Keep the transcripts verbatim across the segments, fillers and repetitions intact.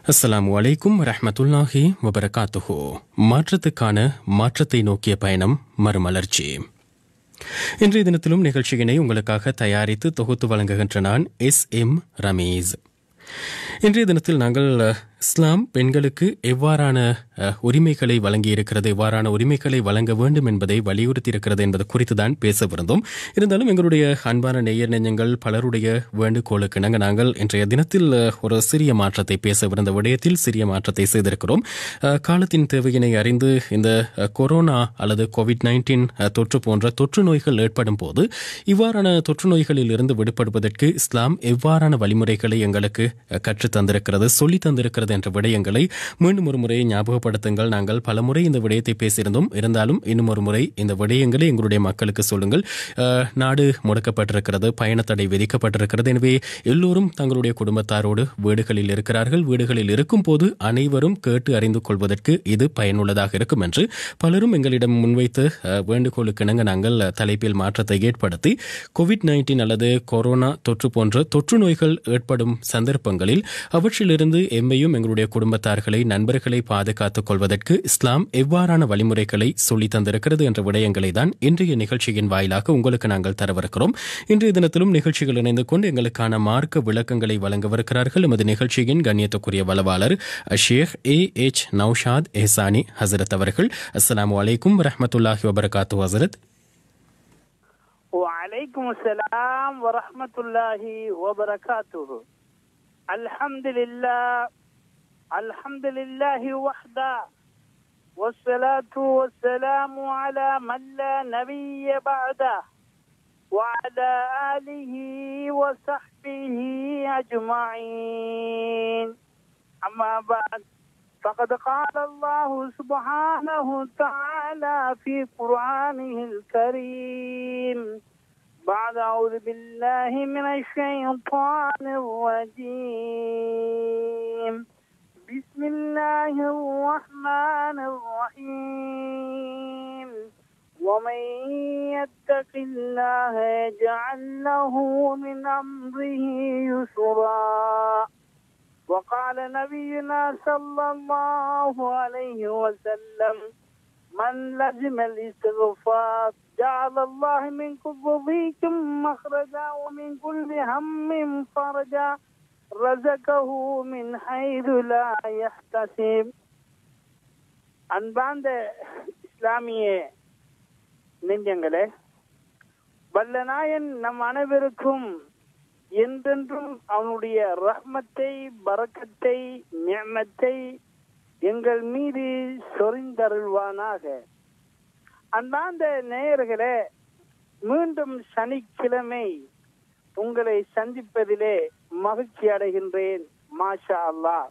அஸ்ஸலாமு அலைக்கும் வரஹ்மத்துல்லாஹி வபரகாத்துஹு. மாற்றத்துக்கான மாற்றத்தை நோக்கிய பயணம் மறுமலர்ச்சி. இன்றைய தினத்திலும் நிகழ்ச்சியினை உங்களுக்காக தயாரித்து தொகுத்து வழங்குகின்ற நான் எஸ் எம் ரமீஸ். இன்றைய தினத்தில் நாங்கள் இஸ்லாம் பெண்களுக்கு எவ்வாறான உரிமைகளை வழங்கி இருக்கிறது, எவ்வாறான உரிமைகளை வழங்க வேண்டும் என்பதை வலியுறுத்தி இருக்கிறது என்பது குறித்து தான் பேசவிருந்தோம். இருந்தாலும் எங்களுடைய அன்பான நேயர் நெஞ்சங்கள் பலருடைய வேண்டுகோளுக்கு நாங்கள் நாங்கள் இன்றைய தினத்தில் ஒரு சிறிய மாற்றத்தை பேசவிருந்த விடயத்தில் சிறிய மாற்றத்தை செய்திருக்கிறோம். காலத்தின் தேவையினை அறிந்து இந்த கொரோனா அல்லது கோவிட் நைன்டீன் தொற்று போன்ற தொற்று நோய்கள் ஏற்படும் போது இவ்வாறான தொற்று நோய்களில் இருந்து விடுபடுவதற்கு இஸ்லாம் எவ்வாறான வழிமுறைகளை எங்களுக்கு கற்றுத் தந்திருக்கிறது, சொல்லி தந்திருக்கிறது என்ற விடயங்களை மீண்டும் ஒரு முறை ஞாபகப்படுத்துங்கள். நாங்கள் பல முறை இந்த விடயத்தை பேசியிருந்தோம். இருந்தாலும் இன்னும் ஒரு முறை இந்த விடயங்களை எங்களுடைய மக்களுக்கு சொல்லுங்கள். நாடு முடக்கப்பட்டிருக்கிறது, பயணத்தடை விதிக்கப்பட்டிருக்கிறது. எனவே எல்லோரும் தங்களுடைய குடும்பத்தாரோடு வீடுகளில் இருக்கிறார்கள். வீடுகளில் இருக்கும் போது அனைவரும் கேட்டு அறிந்து கொள்வதற்கு இது பயனுள்ளதாக இருக்கும் என்று பலரும் எங்களிடம் முன்வைத்து வேண்டுகோளுக்கு இணங்க நாங்கள் தலைப்பில் மாற்றத்தை ஏற்படுத்தி கோவிட் நைன்டீன் அல்லது கொரோனா தொற்று போன்ற தொற்று நோய்கள் ஏற்படும் சந்தர்ப்பங்களில் அவற்றிலிருந்து எம்மையும் எங்களுடைய குடும்பத்தார்களை நண்பர்களை பாதுகாத்துக் கொள்வதற்கு இஸ்லாம் எவ்வாறான வழிமுறைகளை சொல்லி தந்திருக்கிறது என்ற விடயங்களை தான் இன்றைய நிகழ்ச்சியின் வாயிலாக உங்களுக்கு நாங்கள் தரவிருக்கிறோம். இன்றைய தினத்திலும் நிகழ்ச்சிகள் இணைந்து கொண்டு எங்களுக்கான மார்க்க விளக்கங்களை வழங்கவிருக்கிறார்கள் எமது நிகழ்ச்சியின் கண்ணியத்துக்குரிய வளவாளர் ஷேக் ஏ.எச். நௌஷாத் எஹ்சானி ஹசரத் அவர்கள். அஸ்ஸலாமு அலைக்கும் வரஹ்மத்துல்லாஹி வபரகாத்துஹு ஹசரத். வலைக்கும் அஸ்ஸலாம் வரஹ்மத்துல்லாஹி வபரகாத்துஹு. அல்ஹம்துலில்லாஹ் அல்ஹம்துலில்லாஹி வஹ்தா வஸ்ஸலாத்து வஸ்ஸலாமு அலா மன் லா நபிய்ய பஅதா வஅலா ஆலிஹி வஸஹ்பிஹி அஜ்மஈன். அம்மா பஅத் فقد قال الله سبحانه وتعالى في قرآنه الكريم بعد أعوذ بالله من الشيطان الرجيم بسم الله الرحمن الرحيم ومن يتق الله يجعل له من أمره يسرا وقال نبينا صلى الله عليه وسلم من لزم الاستغفار جعل الله من كل ضيق مخرجا ومن كل هم فرجا رزقه من حيث لا يحتسب. அன்பார்ந்த இஸ்லாமிய நெஞ்சங்களே, வல்லநாயன் நம் அனைவருக்கும் என்றென்றும் அவனுடைய ரஹ்மத்தை, பரக்கத்தை, நிஅமத்தை எங்கள் மீது சொரிந்தருள்வானாக. அன்பார்ந்த நேயர்களே, மீண்டும் சனிக்கிழமை உங்களை சந்திப்பதிலே மகிழ்ச்சி அடைகின்றேன். மாஷா அல்லாஹ்.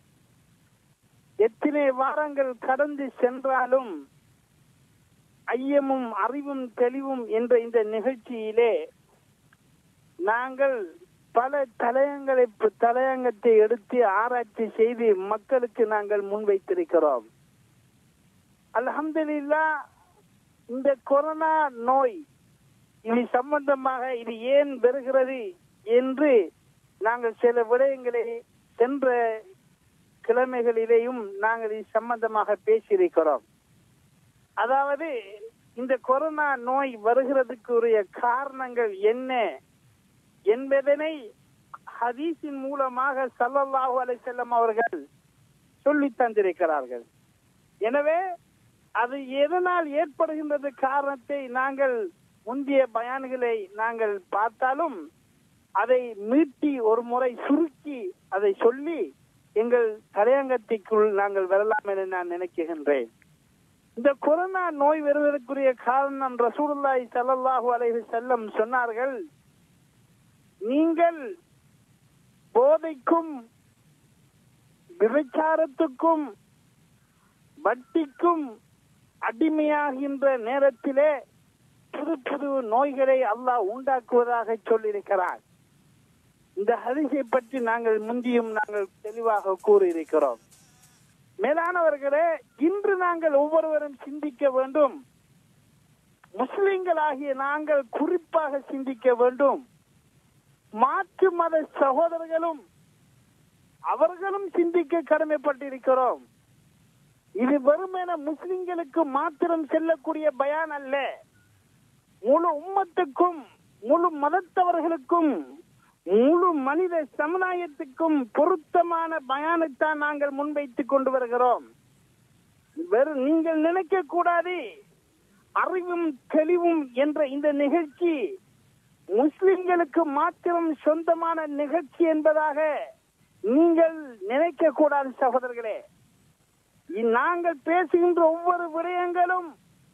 எத்தனை வாரங்கள் கடந்து சென்றாலும் ஐயமும் அறிவும் தெளிவும் என்ற இந்த நிகழ்ச்சியிலே நாங்கள் பல தலையங்களை தலையங்கத்தை எடுத்து ஆராய்ச்சி செய்து மக்களுக்கு நாங்கள் முன்வைத்திருக்கிறோம். அல்ஹம்துலில்லாஹ். இந்த கொரோனா நோய் இது சம்பந்தமாக இது ஏன் வருகிறது என்று நாங்கள் சில விடயங்களை சென்ற கிழமைகளிலேயும் நாங்கள் இது சம்பந்தமாக பேசியிருக்கிறோம். அதாவது இந்த கொரோனா நோய் வருகிறதுக்குரிய காரணங்கள் என்ன என்பதனை ஹதீஸின் மூலமாக ஸல்லல்லாஹு அலைஹி வஸல்லம் அவர்கள் சொல்லி தந்திருக்கிறார்கள். எனவே அது எதனால் ஏற்படுகின்றது காரணத்தை நாங்கள் முந்தைய பயான்களை நாங்கள் பார்த்தாலும் அதை மீட்டி ஒரு முறை சுருக்கி அதை சொல்லி எங்கள் தலையங்கத்திற்குள் நாங்கள் வரலாம் என நான் நினைக்கின்றேன். இந்த கொரோனா நோய் வருவதற்குரிய காரணம் ரசூலுல்லாஹி ஸல்லல்லாஹு அலைஹி வஸல்லம் சொன்னார்கள், நீங்கள் போதைக்கும் விபச்சாரத்துக்கும் வட்டிக்கும் அடிமையாகின்ற நேரத்திலே புது புது நோய்களை அல்லாஹ் உண்டாக்குவதாக சொல்லியிருக்கிறார். இந்த ஹதீஸை பற்றி நாங்கள் முந்தியும் நாங்கள் தெளிவாக கூறியிருக்கிறோம். மேலானவர்களே, இன்று நாங்கள் ஒவ்வொருவரும் சிந்திக்க வேண்டும். முஸ்லிம்களாகிய நாங்கள் குறிப்பாக சிந்திக்க வேண்டும். மாற்று மத சகோதரர்களும் அவர்களும் சிந்திக்க கடமைப்பட்டிருக்கிறோம். இது வெறுமென முஸ்லிம்களுக்கு மாத்திரம் செல்லக்கூடிய பயான் அல்ல, முழு உம்மத்துக்கும், முழு மதத்தவர்களுக்கும், முழு மனித சமுதாயத்துக்கும் பொருத்தமான பயானைத்தான் நாங்கள் முன்வைத்துக் கொண்டு வருகிறோம். வெறும் நீங்கள் நினைக்க கூடாது அறிவும் தெளிவும் என்ற இந்த நிகழ்ச்சி முஸ்லிம்களுக்கு மாத்திரம் சொந்தமான நிகழ்ச்சி என்பதாக நீங்கள் நினைக்க கூடாது சகோதரர்களே. நாங்கள் பேசுகின்ற ஒவ்வொரு விடயங்களும்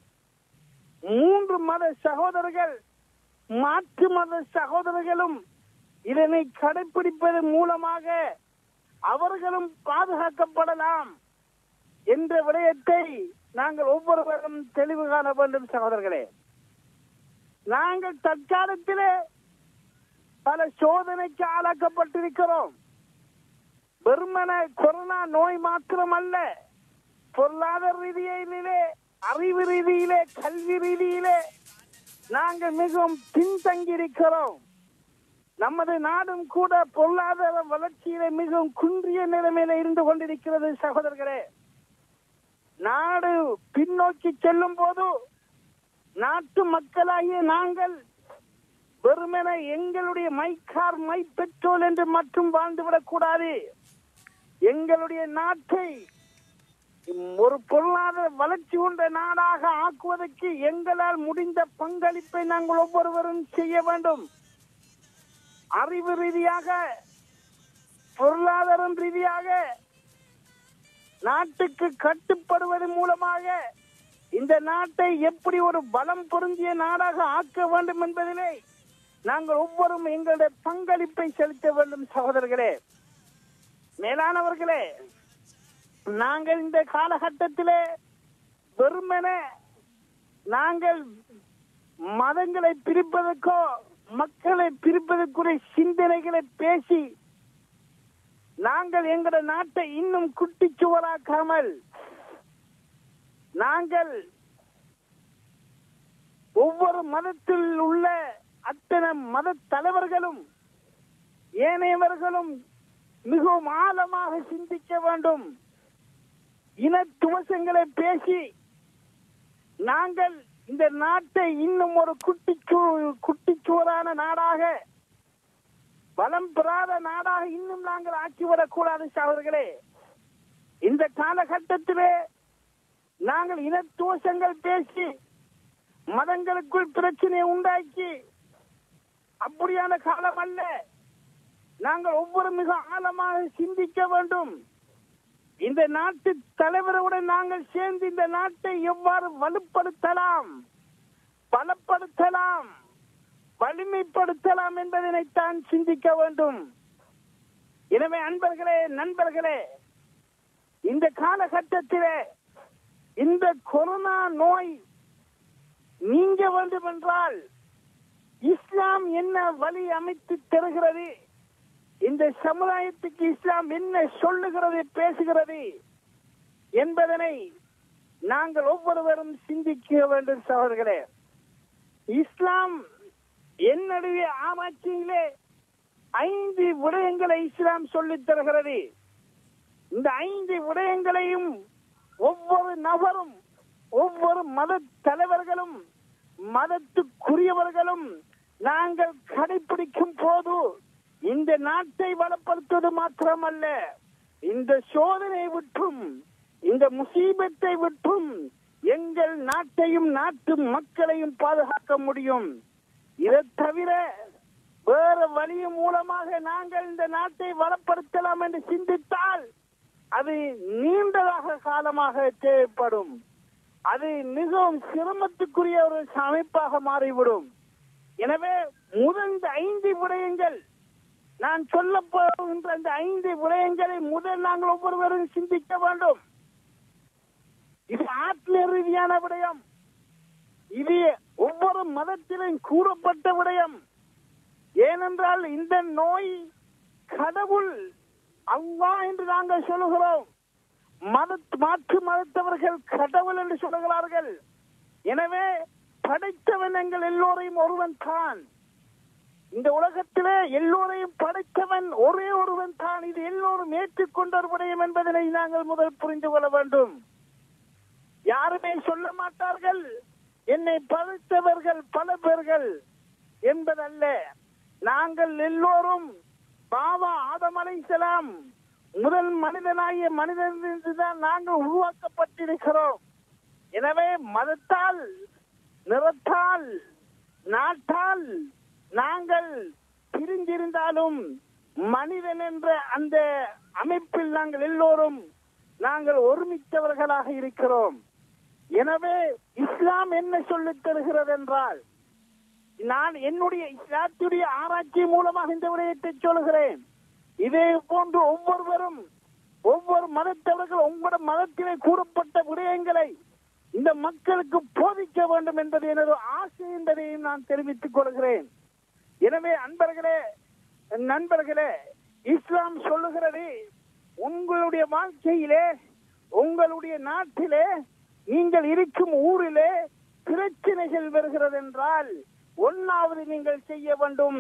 மூன்று மத சகோதரர்கள், மாற்று மத சகோதரர்களும் இதனை கடைபிடிப்பதன் மூலமாக அவர்களும் பாதுகாக்கப்படலாம் என்ற விடயத்தை நாங்கள் ஒவ்வொருவரும் தெளிவு காண வேண்டும் சகோதரர்களே. நாங்கள் தற்காலத்திலே பல சோதனைக்கு ஆளாக்கப்பட்டிருக்கிறோம். வெறுமன கொரோனா நோய் மாத்திரமல்ல, பொருளாதார ரீதியிலே, அறிவு ரீதியிலே, கல்வி ரீதியிலே நாங்கள் மிகவும் பின்தங்கியிருக்கிறோம். நமது நாடும் கூட பொருளாதார வளர்ச்சியிலே மிகவும் குன்றிய நிலைமையில இருந்து கொண்டிருக்கிறது சகோதரர்களே. நாடு பின்னோக்கி செல்லும் போது நாட்டு மக்களாகிய நாங்கள் வெறுமென எங்களுடைய மைக்கார் மை பெட்ரோல் என்று மட்டும் வாழ்ந்துவிடக் கூடாது. எங்களுடைய நாட்டை ஒரு பொருளாதார வளர்ச்சி கொண்ட நாடாக ஆக்குவதற்கு எங்களால் முடிந்த பங்களிப்பை நாங்கள் ஒவ்வொருவரும் செய்ய வேண்டும். அறிவு ரீதியாக, பொருளாதாரம் ரீதியாக நாட்டுக்கு கட்டுப்படுவதன் மூலமாக இந்த நாட்டை எப்படி ஒரு பலம் பொருந்திய நாடாக ஆக்க வேண்டும் என்பதிலே நாங்கள் ஒவ்வொரும் எங்களுடைய பங்களிப்பை செலுத்த வேண்டும் சகோதரர்களே. மேலானவர்களே, நாங்கள் இந்த காலகட்டத்திலே வெறுமென நாங்கள் மதங்களை பிரிப்பதற்கோ மக்களை பிரிப்பதற்குரிய சிந்தனைகளை பேசி நாங்கள் எங்களோட நாட்டை இன்னும் குட்டிச்சுவராக்காமல் நாங்கள் ஒவ்வொரு மதத்தில் உள்ள அத்தனை மத தலைவர்களும் ஏனையவர்களும் மிகவும் ஆழமாக சிந்திக்க வேண்டும். இன துவசங்களை பேசி நாங்கள் இந்த நாட்டை இன்னும் ஒரு குட்டிச்சூ குட்டிச்சுவரான நாடாக, பலம் பெறாத நாடாக இன்னும் நாங்கள் ஆக்கிவிடக் கூடாது சகோதரர்களே. இந்த காலகட்டத்திலே நாங்கள் இனத்துவசங்கள் பேசி மதங்களுக்குள் பிரச்சனையை உண்டாக்கி அப்படியான காலம் அல்ல. நாங்கள் ஒவ்வொரு மிக ஆழமாக சிந்திக்க வேண்டும். இந்த நாட்டு தலைவருடன் நாங்கள் சேர்ந்து இந்த நாட்டை எவ்வாறு வலுப்படுத்தலாம், பலப்படுத்தலாம், வலிமைப்படுத்தலாம் என்பதனைத்தான் சிந்திக்க வேண்டும். எனவே அன்பர்களே, நண்பர்களே, இந்த காலகட்டத்திலே இந்த கொரோனா நோய் நீங்க வேண்டும் என்றால் இஸ்லாம் என்ன வழி அமைத்து தருகிறது, இந்த சமுதாயத்துக்கு இஸ்லாம் என்ன சொல்லுகிறது, பேசுகிறது என்பதனை நாங்கள் ஒவ்வொருவரும் சிந்திக்க வேண்டும் சகோதரர்களே. இஸ்லாம் என்னுடைய ஆராய்ச்சியிலே ஐந்து விடயங்களை இஸ்லாம் சொல்லித் தருகிறது. இந்த ஐந்து விடயங்களையும் ஒவ்வொரு நபரும், ஒவ்வொரு மத தலைவர்களும், மதத்துக்குரியவர்களும் நாங்கள் கடைபிடிக்கும் போது இந்த நாட்டை வளப்படுத்துவது மாத்திரமல்ல, இந்த சோதனை விட்டும், இந்த முசீபத்தை விட்டும் எங்கள் நாட்டையும் நாட்டு மக்களையும் பாதுகாக்க முடியும். இதை தவிர வேற வழியின் மூலமாக நாங்கள் இந்த நாட்டை வளப்படுத்தலாம் என்று சிந்தித்தால் அது நீண்டதாக காலமாக தேவைப்படும். அது மிகவும் சிரமத்துக்குரிய ஒரு அமைப்பாக மாறிவிடும். எனவே முதல் இந்த ஐந்து விடயங்கள், நான் சொல்ல போகின்ற அந்த ஐந்து விடயங்களை முதல் நாங்கள் ஒவ்வொருவரும் சிந்திக்க வேண்டும். இது ஆத்ம ரீதியான விடயம். இது ஒவ்வொரு மதத்திலும் கூறப்பட்ட விடயம். ஏனென்றால் இந்த நோய் கடவுள் அல்லாஹ் என்று நாங்கள் சொல்லுகிறோம். மத மாற்று மதத்தவர்கள் கடவுள் என்று சொல்லுகிறார்கள். எனவே படைத்தவன் எங்கள் எல்லோரையும் ஒருவன் தான். இந்த உலகத்திலே எல்லோரையும் படைத்தவன் ஒரே ஒருவன் தான். இது எல்லோரும் ஏற்றுக்கொண்ட விடயம் என்பதனை நாங்கள் முதல் புரிந்து கொள்ள வேண்டும். யாருமே சொல்ல மாட்டார்கள் என்னை படைத்தவர்கள் பல பேர்கள் என்பதல்ல. நாங்கள் எல்லோரும் பாபா ஆதம் அலைஹிஸ்ஸலாம் முதல் மனிதனாகிய மனிதனிலிருந்துதான் நாங்கள் உருவாக்கப்பட்டிருக்கிறோம். எனவே மதத்தால், நிறத்தால், நாட்டால் நாங்கள் பிரிந்திருந்தாலும் மனிதன் என்ற அந்த அமைப்பில் நாங்கள் எல்லோரும் நாங்கள் ஒருமித்தவர்களாக இருக்கிறோம். எனவே இஸ்லாம் என்ன சொல்லித் தருகிறது என்றால், நான் என்னுடைய இஸ்லாத்துடைய ஆராய்ச்சி மூலமாக இந்த விடயத்தை சொல்கிறேன். இதே போன்று ஒவ்வொருவரும் ஒவ்வொரு மதத்தவர்கள் உங்களோட மதத்திலே கூறப்பட்ட விடயங்களை இந்த மக்களுக்கு போதிக்க வேண்டும் என்பது எனது ஆசை என்பதையும் நான் தெரிவித்துக் கொள்கிறேன். எனவே அன்பர்களே, நண்பர்களே, இஸ்லாம் சொல்லுகிறது, உங்களுடைய வாழ்க்கையிலே, உங்களுடைய நாட்டிலே, நீங்கள் இருக்கும் ஊரிலே பிரச்சனைகள் வருகிறது என்றால் ஒன்னாவது நீங்கள் செய்ய வேண்டும்,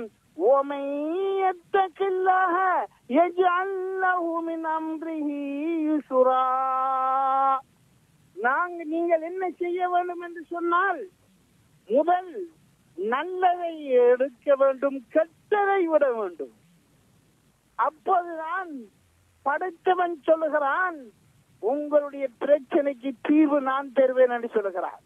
நாங்கள் நீங்கள் என்ன செய்ய வேண்டும் என்று சொன்னால், முதல் நல்லதை எடுக்க வேண்டும், கெட்டதை விட வேண்டும். அப்போதுதான் படைத்தவன் சொல்லுகிறான், உங்களுடைய பிரச்சனைக்கு தீர்வு நான் தருவேன் என்று சொல்லுகிறான்.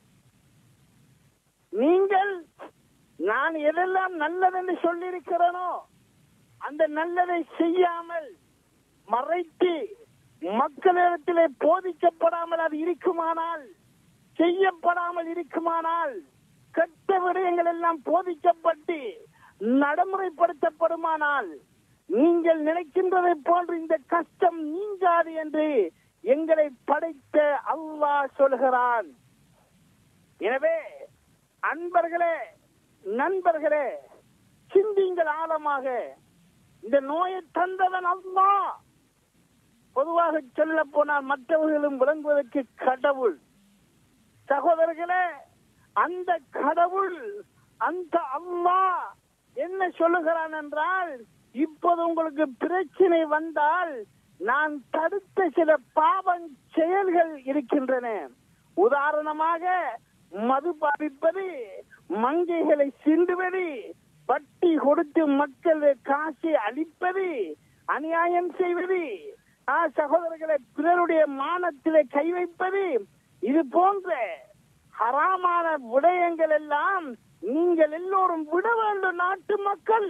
நீங்கள் நான் எதெல்லாம் நல்லதென்று சொல்லியிருக்கிறேனோ அந்த நல்லதை செய்யாமல் மறைத்து மக்களிடத்திலே போதிக்கப்படாமல் அது இருக்குமானால், செய்யப்படாமல் இருக்குமானால், கெட்ட விடயங்கள் எல்லாம் போதிக்கப்பட்டு நடைமுறைப்படுத்தப்படுமானால் நீங்கள் நினைக்கின்றதை போன்று இந்த கஷ்டம் நீங்காது என்று எங்களை படைத்த அல்லாஹ் சொல்கிறான். எனவே அன்பர்களே, நண்பர்களே, சிந்திங்கள் ஆழமாக. இந்த நோயை தந்தவன் அல்லாஹ். பொதுவாக சொல்ல போனால் மற்றவர்களும் விளங்குவதற்கு கடவுள். சகோதரர்களே, அந்த கடவுள், அந்த அல்லாஹ் என்ன சொல்லுகிறான் என்றால், இப்போது உங்களுக்கு பிரச்சனை வந்தால் நான் தடுத்த சில பாவ செயல்கள் இருக்கின்றன. உதாரணமாக மது பாவிப்பது, மங்கைகளை சிந்துவது, வட்டி கொடுத்து மக்கள் காசை அளிப்பது, அநியாயம் செய்வது, சகோதரர்களை பிறருடைய மானத்திலே கை வைப்பது, இது போன்ற ஹராமான விடயங்கள் எல்லாம் நீங்கள் எல்லோரும் விட வேண்டும். நாட்டு மக்கள்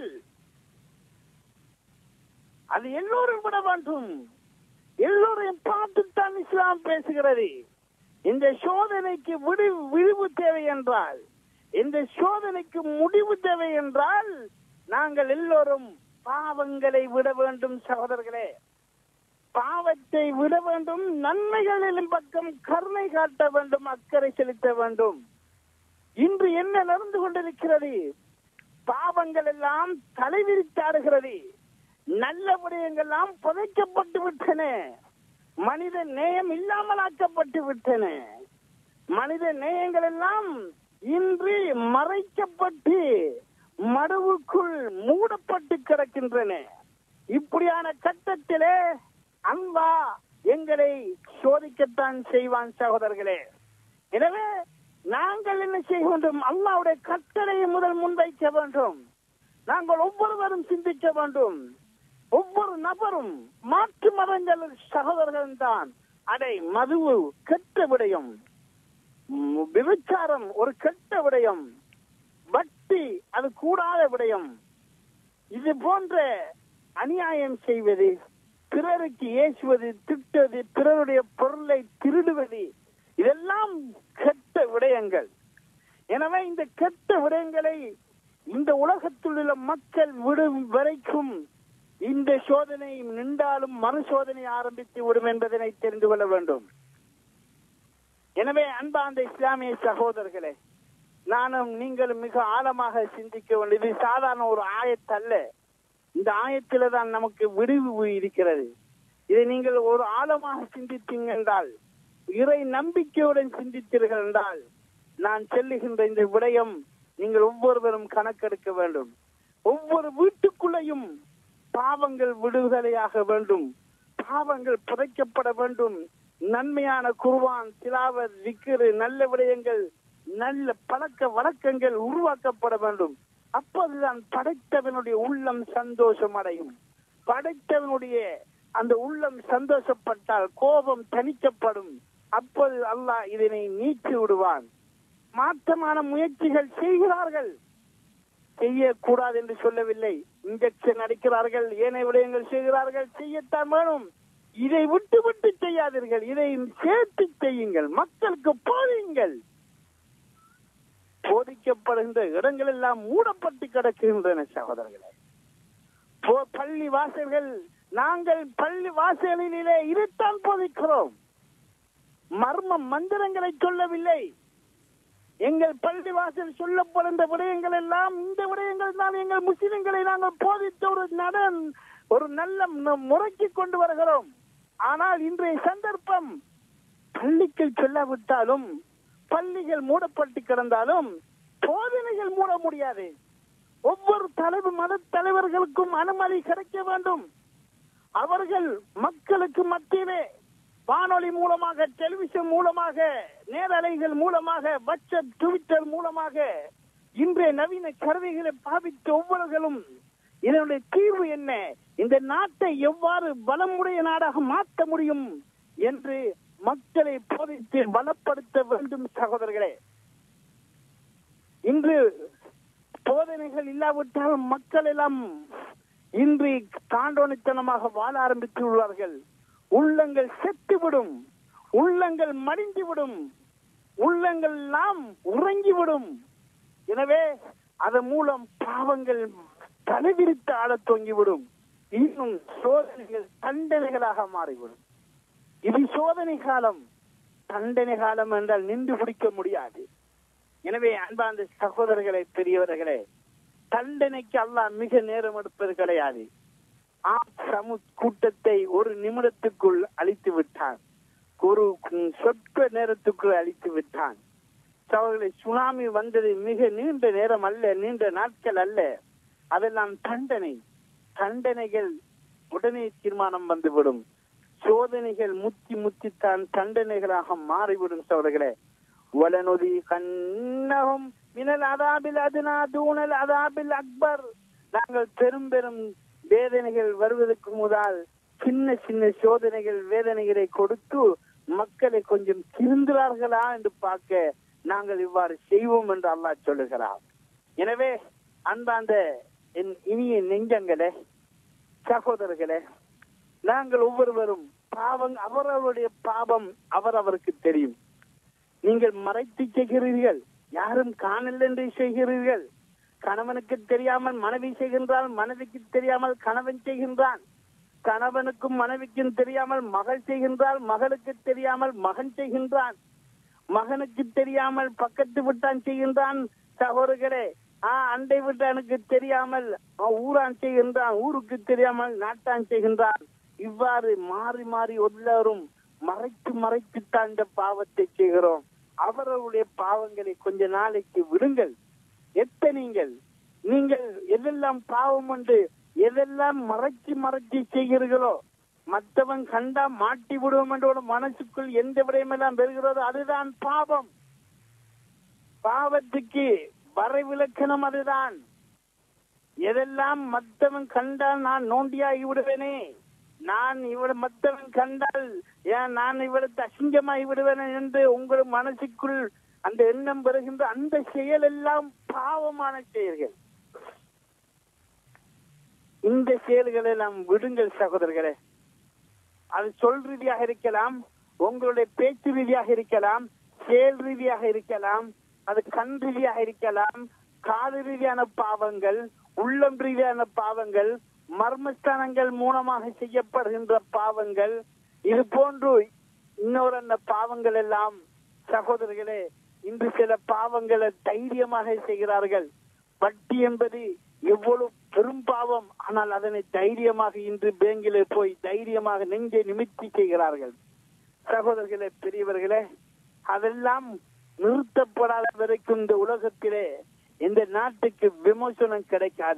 அது எல்லோரும் விட வேண்டும். எல்லோரையும் பார்த்துத்தான் இஸ்லாம் பேசுகிறது. இந்த சோதனைக்கு விடிவு விழிவு தேவை என்றால், இந்த சோதனைக்கு முடிவு தேவை என்றால் நாங்கள் எல்லோரும் பாவங்களை விட வேண்டும். சகோதரர்களே, பாவத்தை விட வேண்டும், நன்மைகளின் பக்கம் கருணை காட்ட வேண்டும், அக்கறை செலுத்த வேண்டும். இன்று என்ன நடந்து கொண்டிருக்கிறது? பாவங்கள் எல்லாம் தலைவிரித்தாடுகிறது. நல்ல விடயங்கள்லாம் புதைக்கப்பட்டு விட்டன. மனித நேயம் இல்லாமலாக்கப்பட்டு விட்டன. மனித நேயங்கள் எல்லாம் இன்று மறைக்கப்பட்டு மடுவுக்குள் மூடப்பட்டு கிடக்கின்றன. இப்படியான கட்டத்திலே அல்லாஹ் எங்களை சோதிக்கத்தான் செய்வான். சகோதரர்களே, எனவே நாங்கள் என்ன செய்ய வேண்டும்? அல்லாஹ்வுடைய கட்டளையை முதல் முன்வைக்க வேண்டும். நாங்கள் ஒவ்வொருவரும் சிந்திக்க வேண்டும். ஒவ்வொரு நபரும் மாற்று மதங்கள் சகோதரர்கள் தான். அடை மதுவு கெட்ட விடயம், விபச்சாரம் ஒரு கெட்ட விடயம், வட்டி அது கூடாத விடயம், இது போன்ற அநியாயம் செய்வது, பிறருக்கு ஏசுவது, திட்டுவது, பிறருடைய பொருளை திருடுவது, இதெல்லாம் கெட்ட விடயங்கள். எனவே இந்த கெட்ட விடயங்களை இந்த உலகத்தில் உள்ள மக்கள் விடும் வரைக்கும் இந்த சோதனை நின்றாலும் மறு சோதனை ஆரம்பித்து விடும் என்பதனை தெரிந்து கொள்ள வேண்டும். எனவே அன்பார்ந்த இஸ்லாமிய சகோதரர்களே, நானும் நீங்களும் மிக ஆழமாக சிந்திக்க வேண்டும். இது சாதாரண ஒரு ஆயத்தல்ல. இந்த ஆயத்தில தான் நமக்கு விடுவு இருக்கிறது. இதை நீங்கள் ஒரு ஆழமாக சிந்தித்தீங்க என்றால், இறை நம்பிக்கையுடன் சிந்தித்தீர்கள் என்றால், நான் சொல்லுகின்ற இந்த விடயம் நீங்கள் ஒவ்வொருவரும் கணக்கெடுக்க வேண்டும். ஒவ்வொரு வீட்டுக்குள்ளையும் பாவங்கள் விடுதலையாக வேண்டும், பாவங்கள் புதைக்கப்பட வேண்டும். நன்மையான குர்ஆன் திலாவத், விக்ர், நல்ல விடயங்கள், நல்ல பழக்க வழக்கங்கள் உருவாக்கப்பட வேண்டும். அப்போதுதான் படைத்தவனுடைய உள்ளம் சந்தோஷம் அடையும். படைத்தவனுடைய அந்த உள்ளம் சந்தோஷப்பட்டால் கோபம் தணிக்கப்படும். அப்போது அல்லாஹ் இதனை நீக்கி விடுவான். மாற்றமான முயற்சிகள் செய்கிறார்கள், செய்யக்கூடாது என்று சொல்லவில்லை. இன்ஜெக்ஷன் அடிக்கிறார்கள், ஏனைய விடயங்கள் செய்கிறார்கள், செய்யத்தான் வேணும். இதை விட்டு விட்டு செய்யாதீர்கள், இதை சேர்த்து செய்யுங்கள், மக்களுக்கு போதியுங்கள். போதிக்கப்படுகின்ற இடங்கள் எல்லாம் மூடப்பட்டு கிடக்கின்றன சகோதரர்களே. பள்ளி வாசல்கள், நாங்கள் பள்ளி வாசலிலே இதைத்தான் போதிக்கிறோம், மர்ம மந்திரங்களை சொல்லவில்லை. எங்கள் பள்ளி வாசல் சொல்லப்படுகின்ற விடயங்கள் எல்லாம் இந்த விடயங்கள் தான். எங்கள் முஸ்லிம்களை நாங்கள் போதித்த ஒரு நடன் ஒரு நல்ல முறைக்கு கொண்டு வருகிறோம். ஆனால் இன்றைய சந்தர்ப்பம், பள்ளிகள் சொல்லாவிட்டாலும், பள்ளிகள் மூடப்பட்டு கிடந்தாலும் போதனைகள் மூட முடியாது. ஒவ்வொரு தலைவர் மத தலைவர்களுக்கும் அனுமதி கிடைக்க வேண்டும். அவர்கள் மக்களுக்கு மத்தியிலே வானொலி மூலமாக, டெலிவிஷன் மூலமாக, நேரலைகள் மூலமாக, வாட்ஸ்அப், ட்விட்டர் மூலமாக இன்றைய நவீன கருவிகளை பாவித்த ஒவ்வொருவர்களும் இதனுடைய தீர்வு என்ன, இந்த நாட்டை எவ்வாறு பலமுடைய நாடாக மாற்ற முடியும் என்று மக்களை போதித்து பலப்படுத்த வேண்டும் சகோதரர்களே. இன்று போதனைகள் இல்லாவிட்டால் மக்கள் எல்லாம் இன்று தாண்டோனித்தனமாக வாழ ஆரம்பித்து உள்ளார்கள். உள்ளங்கள் செத்துவிடும், உள்ளங்கள் மடிந்துவிடும், உள்ளங்கள் எல்லாம் உறங்கிவிடும். எனவே அதன் மூலம் பாவங்கள் தலைவிரித்து ஆளத் தொங்கிவிடும். இன்னும் சோதனைகள் தண்டனைகளாக மாறிவிடும். இது சோதனை காலம். தண்டனை காலம் என்றால் நின்று பிடிக்க முடியாது. எனவே அன்பார்ந்த சகோதரர்களே, பெரியவர்களே, தண்டனைக்கு அல்லாஹ் மிக நேரம் எடுப்பது கிடையாது. சமு கூட்டத்தை ஒரு நிமிடத்துக்குள் அழித்து விட்டான், ஒரு சொற்ப நேரத்துக்குள் அழித்து விட்டான். சகோதரர்களே, சுனாமி வந்தது மிக நீண்ட நேரம் அல்ல, நீண்ட நாட்கள் அல்ல. அதெல்லாம் தண்டனை. தண்டனைகள் உடனே தீர்மானம் வந்துவிடும். சோதனைகள் முத்தி முத்தித்தான் தண்டனைகளாக மாறிவிடும் சகோதரர்களே. வலனுதி கண்ணகம் மினல் அதாபில் அதுனா தூணல் அதாபில் அக்பர். நாங்கள் பெரும் பெரும் வேதனைகள் வருவதற்கு முதல் சின்ன சின்ன சோதனைகள் வேதனைகளை கொடுத்து மக்களை கொஞ்சம் திருந்துகிறார்களா என்று பார்க்க நாங்கள் இவ்வாறு செய்வோம் என்று அல்லாஹ் சொல்லுகிறார். எனவே அன்பார்ந்த என் இனிய நெஞ்சங்களே, சகோதரர்களே, நாங்கள் ஒவ்வொருவரும் பாவம், அவரவருடைய பாவம் அவரவருக்கு தெரியும். நீங்கள் மறைத்து செய்கிறீர்கள், யாரும் காணல் என்று செய்கிறீர்கள். கணவனுக்கு தெரியாமல் மனைவி செய்கின்றால், மனைவிக்கு தெரியாமல் கணவன் செய்கின்றான். கணவனுக்கும் மனைவிக்கும் தெரியாமல் மகள் செய்கின்றால், மகளுக்கு தெரியாமல் மகன் செய்கின்றான். மகனுக்கு தெரியாமல் பக்கத்து விட்டான் செய்கின்றான். சகோதரர்களே, ஆஹ் அண்டை விட்டானுக்கு தெரியாமல் ஊரான் செய்கின்றான், ஊருக்கு தெரியாமல் நாட்டான் செய்கின்றான். இவ்வாறு மாறி மாறி எல்லாரும் மறைத்து மறைத்துத்தான் இந்த பாவத்தை செய்கிறோம். அவர்களுடைய பாவங்களை கொஞ்ச நாளைக்கு விடுங்கள், எத்தனைங்கள். நீங்கள் எதெல்லாம் பாவம் என்று எதெல்லாம் மறைச்சு மறைச்சு செய்கிறீர்களோ, மற்றவன் கண்டா மாட்டி விடுவோம் என்ற ஒரு மனசுக்குள் எந்த விடயமெல்லாம் பெறுகிறதோ அதுதான் பாவம். பாவத்துக்கு வரைவிலக்கணம் அதுதான். எதெல்லாம் மற்றவன் கண்டால் நான் நோண்டியாகி விடுவேனே, நான் இவட மற்றவன் கண்டால் ஏன் நான் இவளுக்கு அசிங்கமாகி விடுவேன் என்று உங்கள் மனசுக்குள் அந்த எண்ணம் பெறுகின்ற அந்த செயல் எல்லாம் பாவமான செயல்கள். இந்த செயல்களை எல்லாம் விடுங்கள் சகோதரர்களே. அது சொல் ரீதியாக இருக்கலாம், உங்களுடைய பேச்சு ரீதியாக இருக்கலாம், செயல் ரீதியாக இருக்கலாம், அது கண் ரீதியாக இருக்கலாம், காது ரீதியான பாவங்கள், உள்ளம் ரீதியான பாவங்கள், மர்மஸ்தானங்கள் மூலமாக செய்யப்படுகின்ற பாவங்கள், இது போன்று இன்னொரு அந்த பாவங்கள் எல்லாம் சகோதரர்களே, இன்று சில பாவங்களை தைரியமாக செய்கிறார்கள். வட்டி என்பது எவ்வளவு பெரும் பாவம், ஆனால் அதனை தைரியமாக இன்று பேங்கிலே போய் தைரியமாக நெஞ்சை நிமித்தி செய்கிறார்கள். சகோதரர்களே, பெரியவர்களே, அதெல்லாம் நிறுத்தப்படாத வரைக்கும் இந்த உலகத்திலே இந்த நாட்டுக்கு விமோசனம் கிடைக்காது.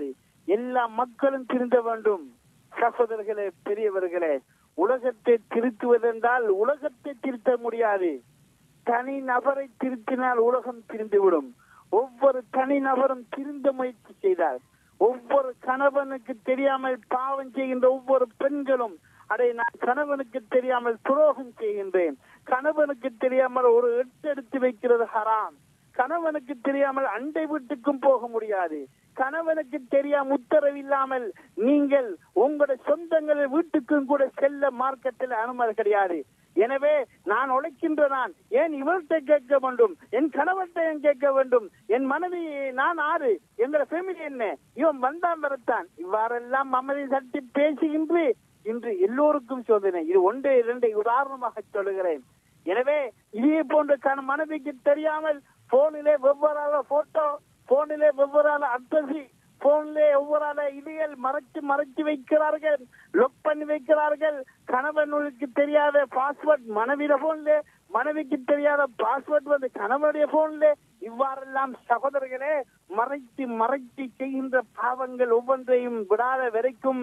எல்லா மக்களும் திருந்த வேண்டும். சகோதரர்களே, பெரியவர்களே, உலகத்தை திருத்துவதென்றால் உலகத்தை திருத்த முடியாது. தனி நபரை திருத்தினால் உலகம் திருந்துவிடும். ஒவ்வொரு தனி நபரும் திருந்த முயற்சி செய்தார். ஒவ்வொரு கணவனுக்கு தெரியாமல் பாவம் செய்கின்ற ஒவ்வொரு பெண்களும், அதை நான் கணவனுக்கு தெரியாமல் துரோகம் செய்கின்றேன், கணவனுக்கு தெரியாமல் ஒரு எட்டு எடுத்து வைக்கிறது ஹராம், கணவனுக்கு தெரியாமல் அண்டை வீட்டுக்கும் போக முடியாது, கணவனுக்கு தெரியாம உத்தரவில்லாமல் நீங்கள் உங்களுடைய சொந்தங்கள் வீட்டுக்கும் கூட செல்ல மார்க்கத்தில் அனுமதி கிடையாது. எனவே நான் உழைக்கின்ற நான் ஏன் இவர்கிட்ட கேட்க வேண்டும், என் கணவர்கிட்ட ஏன் கேட்க வேண்டும், என் மனைவி நான் ஆறு, எங்களை ஃபேமிலி என்ன, இவன் வந்தான் வரத்தான், இவ்வாறெல்லாம் அமைதி சட்டி பேசுகின்ற இன்று எல்லோருக்கும் சோதனை. இது ஒன்று இரண்டை உதாரணமாக சொல்லுகிறேன். எனவே இதே போன்ற மனைவிக்கு தெரியாமல் போனிலே வெவ்வேறான போட்டோ, போனிலே வெவ்வேறான அட்ரஸி, போனிலே ஒவ்வொரு இதைகள் மறைச்சு மறைச்சு வைக்கிறார்கள், லொக் பண்ணி வைக்கிறார்கள். கணவனுக்கு தெரியாத பாஸ்வேர்ட் மனைவியில போன்ல, மனைவிக்கு தெரியாத பாஸ்வேர்ட் வந்து கணவனுடைய போன்ல. இவ்வாறெல்லாம் சகோதரர்களே மறைத்து மறைத்து செய்கின்ற பாவங்கள் ஒவ்வொன்றையும் விடாத வரைக்கும்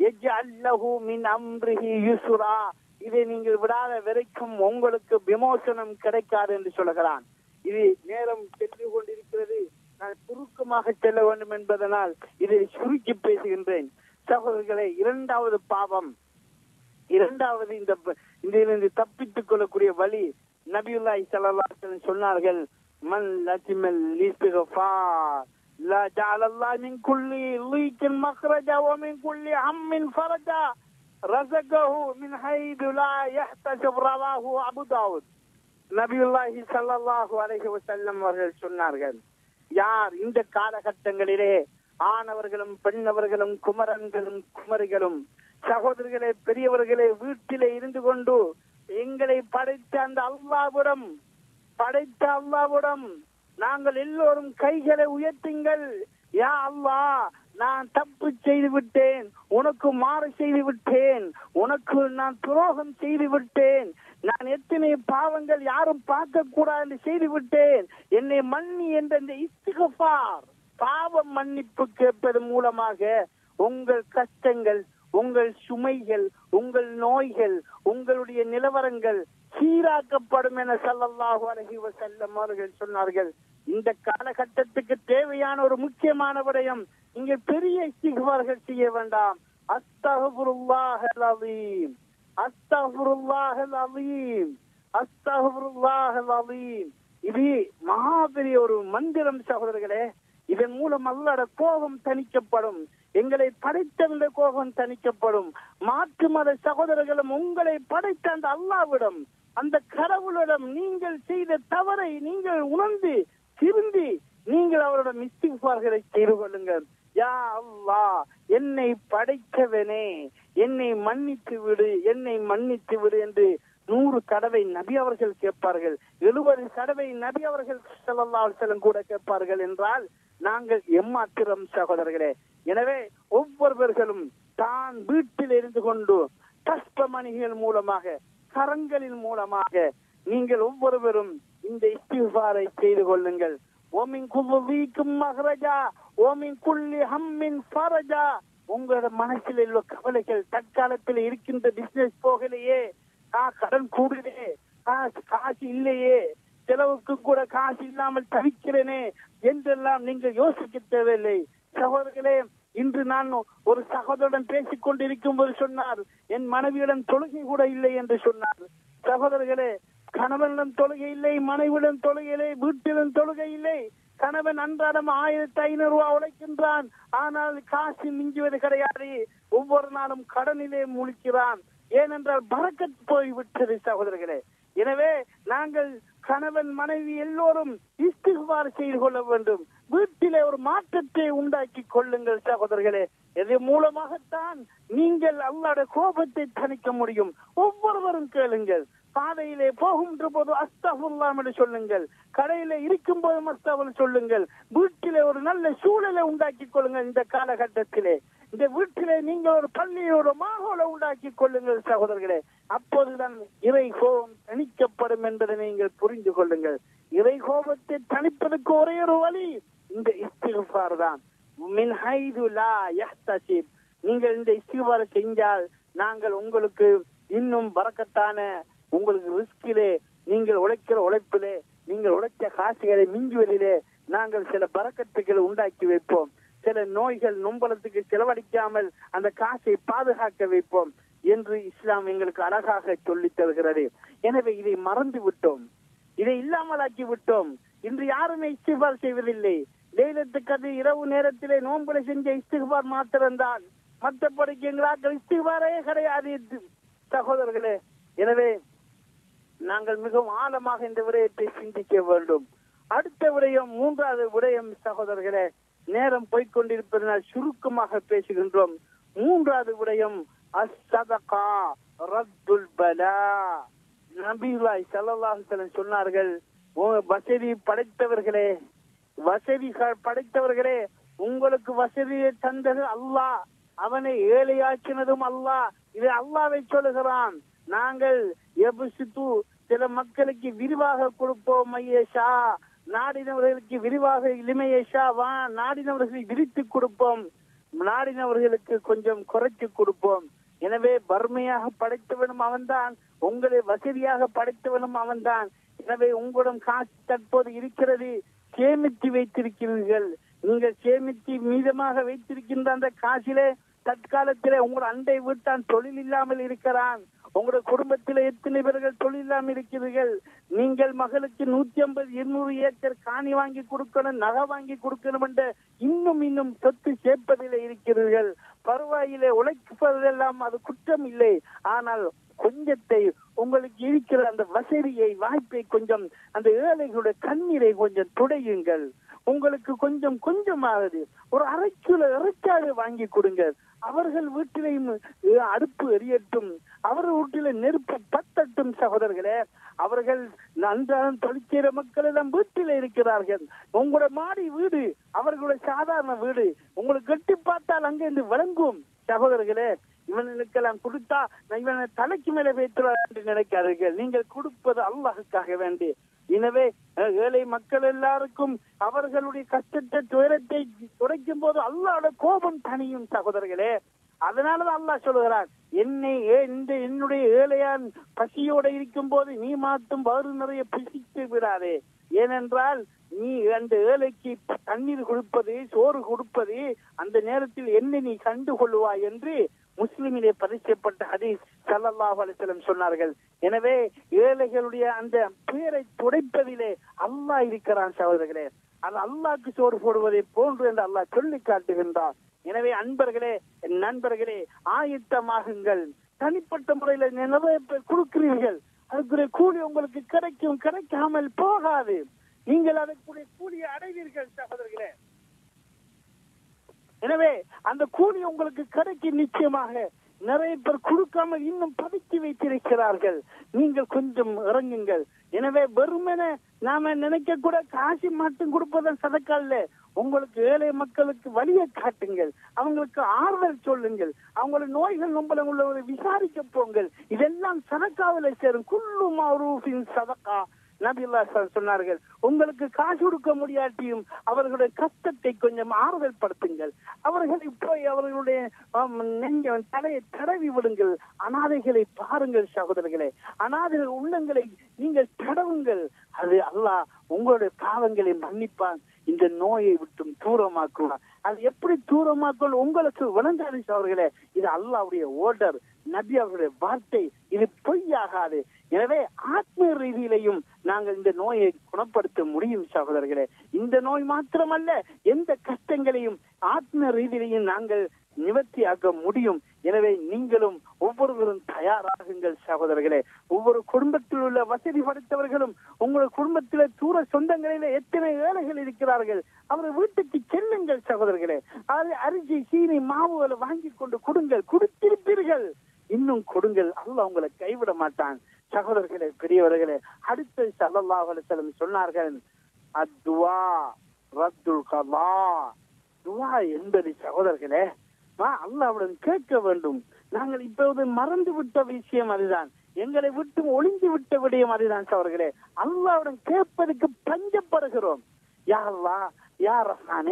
இதை நீங்கள் விடாத வரைக்கும் உங்களுக்கு விமோசனம் கிடைக்காது என்று சொல்லுகிறான். இது நேரம் சென்று கொண்டிருக்கிறது, நான் சுருக்கமாக செல்ல வேண்டும் என்பதனால் இதை சுருக்கி பேசுகின்றேன். சகோதரர்களே, இரண்டாவது பாவம், இரண்டாவது இந்த இதிலிருந்து தப்பித்துக் கொள்ளக்கூடிய வழி நபியுல்லாஹி ஸல்லல்லாஹு அலைஹி வஸல்லம் சொன்னார்கள், மன் லஜிமல் இஸ்திக்ஃபார் லா ஜஅலல்லாஹு மின் குல்லி லீக்கின் மக்ரஜா வ மின் குல்லி ஹம்மின் ஃபரஜா ரஸகஹு மின் ஹைது லா யஹ்தஸிப். ரவாஹு அபூ தாவூத். நபியுல்லாஹி ஸல்லல்லாஹு அலைஹி வஸல்லம் அவர்கள் சொன்னார்கள், யார் இந்த காலகட்டங்களிலே ஆணவர்களும் பெண்ணவர்களும் குமரன்களும் குமரிகளும் சகோதரர்களே பெரியவர்களே வீட்டிலே இருந்து கொண்டு எங்களை படைத்த அந்த அல்லாஹ்விடம் படைத்த அல்லாஹ்விடம் நாங்கள் எல்லோரும் கைகளை உயர்த்துங்கள், யா அல்லாஹ் நான் தப்பு செய்து விட்டேன், உனக்கு மாறு செய்து விட்டேன், உனக்கு நான் துரோகம் செய்து விட்டேன், நான் எத்தனை பாவங்கள் யாரும் பார்க்க கூடாது செய்து விட்டேன், என்னை மன்னி என்ற இந்த இஸ்திக்ஃபார் பாவ மன்னிப்பு கேட்பது மூலமாக உங்கள் கஷ்டங்கள், உங்கள் சுமைகள், உங்கள் நோய்கள், உங்களுடைய நிலவரங்கள் சீராக்கப்படும் என ஸல்லல்லாஹு அலைஹி வஸல்லம் அவர்கள் சொன்னார்கள். இந்த காலகட்டத்துக்கு தேவையான ஒரு முக்கியமான விடயம், இங்கே பெரிய இஸ்திக்ஃபார்கள் செய்ய வேண்டாம். அஸ்தக்ஃபிருல்லாஹல் அலீம், அஸ்தக்ஃபிருல்லாஹல் அலீம், அஸ்தக்ஃபிருல்லாஹல் அலீம். இது மகாபெரிய ஒரு மந்திரம் சகோதரர்களே. இதன் மூலம் அல்லாஹ்வுடைய கோபம் தணிக்கப்படும், எங்களை படைத்த கோபம் தணிக்கப்படும். மாற்று மத சகோதரர்களும் உங்களை படைத்த அந்த அல்லாஹ்விடம், அந்த கடவுளிடம் நீங்கள் செய்த தவறை நீங்கள் உணர்ந்து திருந்தி நீங்கள் அவரிடம் இஸ்திக்ஃபார்களை செய்து கொள்ளுங்கள். யா அல்லாஹ், என்னை படைத்தவனே என்னை மன்னித்து விடு, என்னை மன்னித்து விடு என்று நூறு தடவை நபி அவர்கள் கேட்பார்கள், எழுபது தடவை நபி அவர்கள் ஸல்லல்லாஹு அலைஹி வஸல்லம் கூட கேட்பார்கள் என்றால் நாங்கள் எம்மாத்திரம் சகோதரர்களே. எனவே ஒவ்வொருவர்களும் தான் வீட்டில் இருந்து கொண்டு தஸ்பமணிகள் மூலமாக கரங்களின் மூலமாக நீங்கள் ஒவ்வொருவரும் இந்த இஸ்திக்ஃபாரை செய்து கொள்ளுங்கள். ஓமின் குல்லிக்கும் மஹ்ரஜா ஓமின் குல்லி ஹம்மின் ஃபரஜா. உங்களோட மனசில் உள்ள கவலைகள், தற்காலத்தில் இருக்கின்ற பிசினஸ் போகலையே, கடன் கூடுதே, காசு இல்லையே, செலவுக்கு கூட காசு இல்லாமல் தவிக்கிறேனே என்றெல்லாம் நீங்கள் யோசிக்க தேவையில்லை சகோதரர்களே. இன்று நான் ஒரு சகோதரன் பேசிக் கொண்டிருக்கும் போது சொன்னார், என் மனைவியிடம் தொழுகை கூட இல்லை என்று சொன்னார். சகோதரர்களே, கணவனிடம் தொழுகை இல்லை, மனைவியிடம் தொழுகை இல்லை, வீட்டிலும் தொழுகை இல்லை. கணவன் அன்றாடம் ஆயிரத்தி ஐநூறு ரூபாய் உழைக்கின்றான், ஆனால் காசு மிஞ்சுவது கிடையாது. ஒவ்வொரு நாளும் கடனிலே முழிக்கிறான். ஏனென்றால் பரக்கத் போய்விட்டது சகோதரர்களே. எனவே நாங்கள் கணவன் மனைவி எல்லோரும் இஸ்திக்ஃபார் செய்து கொள்ள வேண்டும். வீட்டிலே ஒரு மாற்றத்தை உண்டாக்கி கொள்ளுங்கள் சகோதரர்களே. இது மூலமாகத்தான் நீங்கள் அல்லாஹ்வுடைய கோபத்தை தணிக்க முடியும். ஒவ்வொருவரும் கேளுங்கள், பாதையிலே போகின்ற போது அஸ்தக்ஃபிருல்லாஹ் என்று சொல்லுங்கள், கடையில இருக்கும் போதும் அஸ்தக்ஃபிருல்லாஹ் சொல்லுங்கள். வீட்டிலே ஒரு நல்ல சூழலை உண்டாக்கி கொள்ளுங்கள். இந்த காலகட்டத்திலே இந்த வீட்டிலே நீங்கள் ஒரு பள்ளியோட மாகோலை உண்டாக்கி கொள்ளுங்கள் சகோதரர்களே. அப்போதுதான் இறை கோபம் தணிக்கப்படும் என்பதை நீங்கள் புரிந்து கொள்ளுங்கள். இறை கோபத்தை தணிப்பதற்கு ஒரே ஒரு வழி இந்த இஸ்திக்ஃபார் தான். மின் ஹைது லா யஹ்தசிப், நீங்கள் இந்த இஸ்திக்பார் செஞ்சால் நாங்கள் உங்களுக்கு இன்னும் பரக்கத்தான உங்களுக்கு ரிஸ்கிலே, நீங்கள் உழைக்கிற உழைப்பிலே, நீங்கள் உழைச்ச காசுகளை மிஞ்சுவதிலே நாங்கள் சில பரக்கத்துகளை உண்டாக்கி வைப்போம். சில நோய்கள் நொம்பலத்துக்கு செலவழிக்காமல் அந்த காசை பாதுகாக்க வைப்போம் என்று இஸ்லாம் எங்களுக்கு அழகாக சொல்லி தருகிறது. எனவே இதை மறந்து விட்டோம், இதை இல்லாமலாக்கி விட்டோம். இன்று யாருமே இஸ்திக்பார் செய்வதில்லை. லைலத்துல் கத்ர் இரவு நேரத்திலே நோன்புல செஞ்ச இஸ்திக்பார் மாத்திரம்தான், மற்றபடிக்கு எங்களாக்கள் இஸ்திக்பாரே கிடையாது சகோதரர்களே. எனவே நாங்கள் மிகவும் ஆழமாக இந்த விடயத்தை சிந்திக்க வேண்டும். அடுத்த விடயம், மூன்றாவது விடயம் சகோதரர்களே, நேரம் போய்கொண்டிருப்பதனால் சுருக்கமாக பேசுகின்றோம். மூன்றாவது விடயம் அஸ்ஸதகா ரத்துல் பலா. நபியுல்லாஹி ஸல்லல்லாஹு அலைஹி வஸல்லம் சொன்னார்கள், வசதி படைத்தவர்களே, வசதி படைத்தவர்களே, உங்களுக்கு வசதியை தந்தது அல்லாஹ், அவனை ஏழையாக்கினதும் அல்லாஹ். இது அல்லாஹ்வை சொல்லுகிறான். நாங்கள் எபுசித்து சில மக்களுக்கு விரிவாக கொடுப்போம், மையேஷா நாடினவர்களுக்கு விரிவாக இளிமையேஷா வா நாடினவர்களை விரித்து கொடுப்போம், நாடினவர்களுக்கு கொஞ்சம் குறைச்சு கொடுப்போம். எனவே வறுமையாக படைத்தவனும் அவன்தான், உங்களை வசதியாக படைத்தவனும் அவன்தான். எனவே உங்களிடம் காசு தற்போது இருக்கிறது, சேமித்து வைத்திருக்கிறீர்கள். நீங்கள் சேமித்து மீதமாக வைத்திருக்கின்ற அந்த காசிலே தற்காலத்திலே உங்களோட அண்டை வீட்டான் தொழில் இல்லாமல் இருக்கிறான். உங்களோட குடும்பத்தில எத்தனை பேர்கள் தொழில் இல்லாமல் இருக்கிறீர்கள். நீங்கள் மகளுக்கு நூத்தி ஐம்பது இருநூறு ஏக்கர் காணி வாங்கி கொடுக்கணும், நகை வாங்கி கொடுக்கணும் என்ற இன்னும் இன்னும் சொத்து சேர்ப்பதிலே இருக்கிறீர்கள். பருவாயிலே உழைப்பதெல்லாம் அது குற்றம் இல்லை. ஆனால் கொஞ்சத்தை உங்களுக்கு இருக்கிற அந்த வசதியை வாய்ப்பை கொஞ்சம் அந்த ஏழைகளுடைய கண்ணீரை கொஞ்சம் துடையுங்கள். உங்களுக்கு கொஞ்சம் கொஞ்சமாவது ஒரு அரை கிலோ இறைச்சாடு வாங்கி கொடுங்க. அவர்கள் வீட்டிலையும் அடுப்பு எரியட்டும், அவர்கள் வீட்டில நெருப்பு பத்தட்டும் சகோதரர்களே. அவர்கள் நன்றாக தொழிற்செய்கிற மக்கள் எல்லாம் வீட்டில இருக்கிறார்கள். உங்களோட மாடி வீடு அவர்களுடைய சாதாரண வீடு, உங்களுக்கு கட்டி பார்த்தால் அங்கே இருந்து விளங்கும் சகோதரர்களே. இவனுக்கெல்லாம் கொடுத்தா இவனை தலைக்கு மேல வைத்துவார் என்று நினைக்காதீர்கள். நீங்கள் கொடுப்பது அல்லாஹுக்காக வேண்டி. எனவே ஏழை மக்கள் எல்லாருக்கும் அவர்களுடைய கஷ்டத்தை துயரத்தை துடைக்கும் போது அல்லாஹ்வோட கோபம் தனியும் சகோதரர்களே. அதனாலதான் அல்லாஹ் சொல்லுகிறான், என்னை இந்த என்னுடைய ஏழையான் பசியோட இருக்கும் போது நீ மாத்தும் வறு நிறைய பிசித்து விடாதே. ஏனென்றால் நீ அந்த ஏழைக்கு தண்ணீர் கொடுப்பது, சோறு கொடுப்பது, அந்த நேரத்தில் என்ன நீ கண்டு கொள்வாய் என்று முஸ்லிமிலே பதிக்கப்பட்ட ஹதீஸ் ஸல்லல்லாஹு அலைஹி வஸல்லம் சொன்னார்கள். எனவே ஏழைகளுடைய அந்த துயரை துடைப்பதிலே அல்லாஹ் இருக்கிறான் சகோதரர்களே. அது அல்லாஹ்க்கு சோறு போடுவதை போன்று என்று அல்லாஹ் சொல்லி காட்டுகின்றார். எனவே அன்பர்களே, நண்பர்களே, ஆயத்தமாகுங்கள். தனிப்பட்ட முறையில நிறைய பேர் கொடுக்கிறீர்கள், அதுக்குரிய கூலி உங்களுக்கு கிடைக்கும், கிடைக்காமல் போகாது. நீங்கள் அதற்குரிய கூலியை அடைவீர்கள் சகோதரர்களே. எனவே அந்த கூலி உங்களுக்கு கிடைக்கும் நிச்சயமாக. நிறைய பேர் கொடுக்காமல் இன்னும் பதுக்கி வைத்திருக்கிறார்கள். நீங்கள் கொஞ்சம் இறங்குங்கள். எனவே வெறுமன நாம நினைக்க கூட காசி மட்டும் கொடுப்பதன் சதக்கா இல்ல. உங்களுக்கு ஏழை மக்களுக்கு வழியை காட்டுங்கள், அவங்களுக்கு ஆறுதல் சொல்லுங்கள், அவங்களோட நோய்கள் நொம்பலம் உள்ளவரை விசாரிக்க போங்கள். இதெல்லாம் சதக்காவில சேரும். குல்லு மஅரூஃபின் சதக்கா. நபியுல்லாஹ் சொன்னார்கள், உங்களுக்கு காசு கொடுக்க முடியாட்டியும் அவர்களுடைய கஷ்டத்தை கொஞ்சம் ஆறுதல் படுத்துங்கள். அவர்களை போய் அவர்களுடைய நெஞ்ச தலையை தடவி விடுங்கள். அனாதைகளை பாருங்கள் சகோதரர்களே, அனாதைகள் உள்ளங்களை நீங்கள் தடவுங்கள். அது அல்லாஹ் உங்களுடைய பாவங்களை மன்னிப்பான், இந்த நோயை விட்டும் தூரமாக்குவான். அது எப்படி தூரமாக்குள் உங்களுக்கு விளங்காது சகோதரர்களே. இது அல்லாஹ்வுடைய ஓர்டர், நபி அவருடைய வார்த்தை, இது பொய்யாகாது. எனவே ஆத்ம ரீதியிலையும் நாங்கள் இந்த நோயை குணப்படுத்த முடியும் சகோதரர்களே. இந்த நோய் மாத்திரமல்ல, எந்த கஷ்டங்களையும் ஆத்ம ரீதியிலையும் நாங்கள் நிவர்த்தியாக்க முடியும். எனவே நீங்களும் ஒவ்வொருவரும் தயாராகுங்கள் சகோதரர்களே. ஒவ்வொரு குடும்பத்தில் உள்ள வசதி படைத்தவர்களும் உங்களுடைய குடும்பத்தில தூர சொந்தங்களில எத்தனை ஏழைகள் இருக்கிறார்கள், அவர் வீட்டுக்கு செல்லுங்கள் சகோதரர்களே. அது அரிசி சீனி மாவுகளை வாங்கி கொண்டு கொடுங்கள். கொடுத்திருப்பீர்கள், இன்னும் கொடுங்கள். அல்லாஹ் உங்களை கைவிட மாட்டான் சகோதரர்களே, பெரியவர்களே. அடுத்து ஸல்லல்லாஹு அலைஹி வஸல்லம் சொன்னார்கள், அத்துவா ரத்துல் கலா. துவா என்பது சகோதரர்களே அல்லாஹ்வுடன் கேட்க வேண்டும். நாங்கள் இப்போது மறந்து விட்ட விஷயம் அதுதான், எங்களை விட்டு ஒளிந்து விட்ட விடயம் அதுதான் சகோதரர்களே. அல்லாஹ்வுடன் கேட்பதற்கு பஞ்சப்படுகிறோம். யா அல்லாஹ், யா ரஹ்மானே,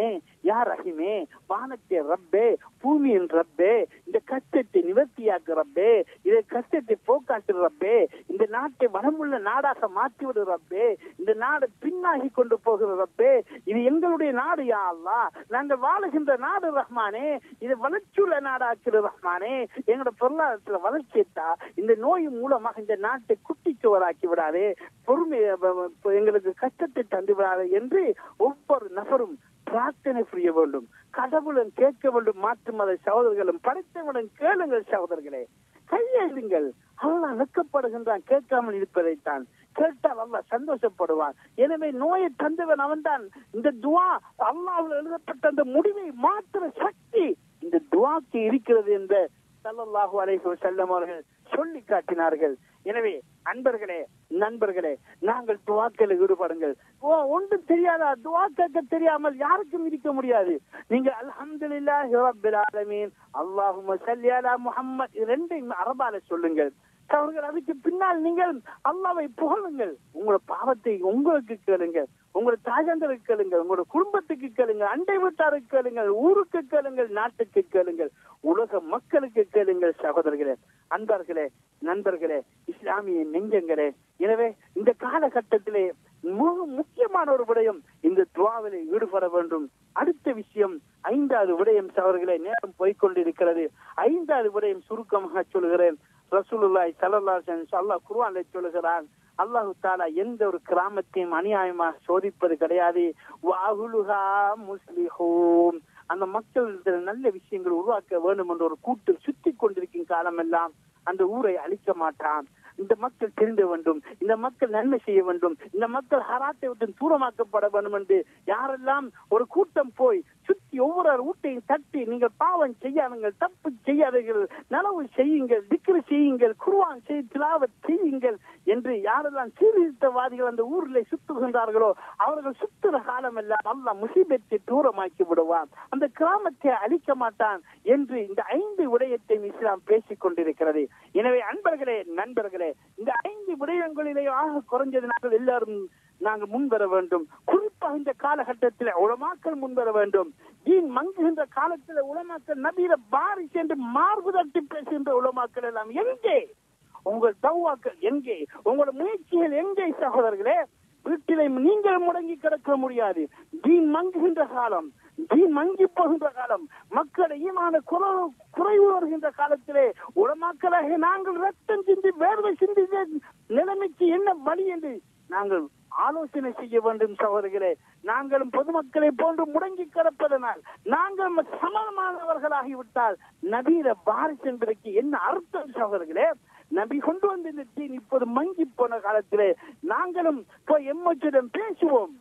யார் ரஹீமே, வானத்தை ரப்பே, பூமியின் ரப்பே, இந்த கஷ்டத்தை நிவர்த்தியாக்கு ரப்பே, இதை கஷ்டத்தை போக்காட்டு ரப்பே, இந்த நாட்டை வளமுள்ள நாடாக மாற்றிவிடு ரப்பே, இந்த நாடு பின்னாகி கொண்டு போகிற ரப்பே, இது எங்களுடைய நாடு யா அல்லாஹ், நாங்கள் வாழுகின்ற நாடு ரஹ்மானே, இது வளர்ச்சியுள்ள நாடாக்கிற ரஹ்மானே, எங்களோட பொருளாதாரத்துல வளர்ச்சியத்தா, இந்த நோய் மூலமாக இந்த நாட்டை குட்டிச்சுவராக்கி விடாதே, பொறுமை எங்களுக்கு கஷ்டத்தை தந்து விடாதே என்று ஒவ்வொரு நபரும் பிரார்த்தனை புரிய வேண்டும். கடவுளும் கேட்க வேண்டும். மாற்று மத சகோதரர்களும் படைத்தவுடன் கேளுங்கள் சகோதரர்களே, கையெழுங்கள். அல்லாஹ் வெட்கப்படுகின்றான் கேட்காமல் இருப்பதைத்தான். கேட்டால் அல்லாஹ் சந்தோஷப்படுவான். எனவே நோயை தந்தவன் அவன் தான். இந்த துவா அல்லாஹ்வில் எழுதப்பட்ட அந்த முடிவை மாற்ற சக்தி இந்த துவாக்கு இருக்கிறது என்ற ஸல்லல்லாஹு அலைஹி வஸல்லம் அவர்கள் சொல்லி காட்டினார்கள். எனவே அன்பர்களே, நண்பர்களே, நாங்கள் துவாக்களில் ஈடுபடுங்கள். ஒன்றும் தெரியாதா? துவா கேட்க தெரியாமல் யாருக்கும் இருக்க முடியாது. நீங்க அல்ஹம்துலில்லாஹி ரப்பில் ஆலமீன், அல்லாஹும்ம ஸல்லி அலா முஹம்மத் இரண்டையும் அரபால சொல்லுங்கள். அவர்கள் அதுக்கு பின்னால் நீங்கள் அல்லாஹ்வை புகழுங்கள். உங்களோட பாவத்தை உங்களுக்கு கேளுங்கள், உங்களோட தாயந்தருக்கு கேளுங்கள், உங்களோட குடும்பத்துக்கு கேளுங்கள், அண்டை வீட்டாருக்கு கேளுங்கள், ஊருக்கு கேளுங்கள், நாட்டுக்கு கேளுங்கள், உலக மக்களுக்கு கேளுங்கள். சகோதரர்களே, அன்பர்களே, நண்பர்களே, இஸ்லாமிய நெஞ்சங்களே, எனவே இந்த காலகட்டத்திலே மிக முக்கியமான ஒரு விடயம் இந்த துஆவிலே ஈடுபட வேண்டும். அடுத்த விஷயம் ஐந்தாவது விடயம் சகோதரர்களே, நேரம் போய்கொண்டிருக்கிறது. ஐந்தாவது விடயம் சுருக்கமாக சொல்கிறேன். ரசூலுல்லாஹி ஸல்லல்லாஹு அலைஹி வஸல்லம் அல்லாஹ் குர்ஆனிலே சொல்கிறான், அல்லாஹ் தஆலா எந்த ஒரு கிராமத்தையும் அநியாயமாக சோதிப்பது கிடையாது. வஅஹ்லுஹா முஸ்லிஹூன், அந்த மக்கள் நல்ல விஷயங்கள் உருவாக்க வேண்டும் என்ற ஒரு கூட்டு சுத்தி கொண்டிருக்கும் காலமெல்லாம் அந்த ஊரை அழிக்க மாட்டான். இந்த மக்கள் திருந்த வேண்டும், இந்த மக்கள் நன்மை செய்ய வேண்டும், இந்த மக்கள் ஹராத்தை விட்டு தூரமாக்கப்பட வேண்டும் என்று யாரெல்லாம் ஒரு கூட்டம் போய் சுத்தி ஒவ்வொரு ஊட்டையும் தட்டி, நீங்கள் பாவம் செய்யாதுங்கள், தப்பு செய்யாதீர்கள், நலவு செய்யுங்கள், திக்ரு செய்யுங்கள், குர்ஆன் செய்து திலாவத் செய்யுங்கள் என்று யாரெல்லாம் சீர்திருத்தவாதிகள் அந்த ஊரில் சுத்துகின்றார்களோ அவர்கள் சுத்துற காலம் எல்லாம் அல்லாஹ் முசீபத்தை தூரமாக்கி விடுவான், அந்த கிராமத்தை அழிக்க மாட்டான் என்று இந்த ஐந்து விடயத்தை இஸ்லாம் பேசிக் கொண்டிருக்கிறது. எனவே அன்பர்களே, நண்பர்களே, இந்த ஐந்து விடயங்களிலே ஆக குறைஞ்சது நாங்கள் எல்லாரும் நாங்கள் முன்வர வேண்டும். குறிப்பாக இந்த காலகட்டத்தில் உலமாக்கள் முன்வர வேண்டும். தீன் மங்குகின்ற காலத்தில் உலமாக்கள் நபீர பாரிஸ் என்று மார்பு தட்டி பேசுகின்ற உலமாக்கள் எல்லாம் எங்கே? உங்கள் தௌவாக்கள் எங்கே? உங்கள் முயற்சிகள் எங்கே? சகோதரர்களே, வீட்டிலே நீங்கள் முடங்கி கிடக்க முடியாது. தீன் மங்குகின்ற காலம், தீன் மங்கி போகின்ற காலம், மக்கள் ஈமான குறைவு வருகின்ற காலத்திலே உலமாக்களாக நாங்கள் ரத்தம் சிந்தி வேர்வை சிந்தி நிலைமைக்கு என்ன வழி என்று நாங்கள் ஆலோசனை செய்ய வேண்டும். சகோதரர்களே, நாங்களும் பொதுமக்களை போன்று முடங்கி கிடப்பதனால் நாங்கள் சமமானவர்களாகிவிட்டால் நபீர பாரிஸ் என்பதற்கு என்ன அர்த்தம்? சகோதரர்களே, நபி கொண்டு வந்த இந்த தீன் இப்போது மங்கி போன காலத்திலே நாங்களும் போய் எம்மச்சிடம் பேசுவோம்,